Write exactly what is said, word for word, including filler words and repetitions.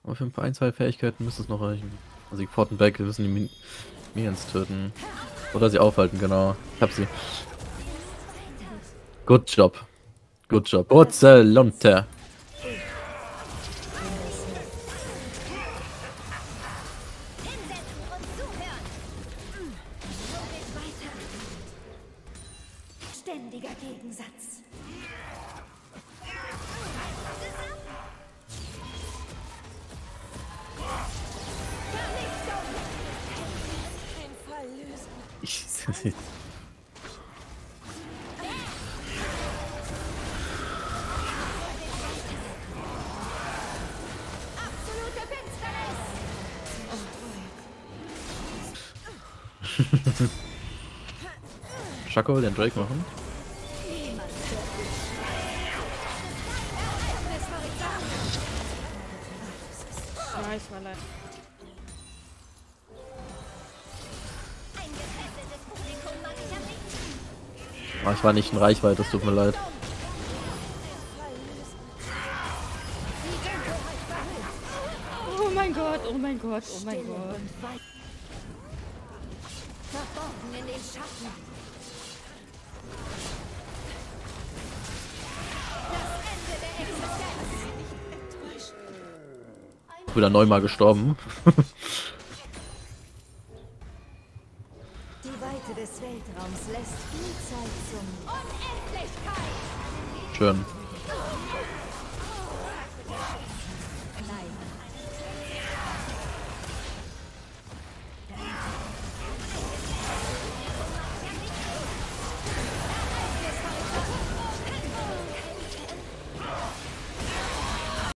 Aber für ein, zwei Fähigkeiten müsste es noch reichen. Also die Pforten weg, wir müssen die Min Minions töten. Oder sie aufhalten, genau. Ich hab sie. Good job. Good job. Exzellente. Ständiger Gegensatz. Ich Absolute Finsternis. Shaco, den Drake machen. Nice, mal leid. Ein gefesseltes Publikum mag ich am liebsten. Ah, ich war nicht in Reichweite, es tut mir leid. Oh mein Gott, oh mein Gott, oh mein Stille Gott. und weit. Verborgen in den Schatten. Das Ende der Existenz. Wieder neunmal gestorben. Die Weite des Weltraums lässt viel Zeit zum Unendlichkeit. Schön.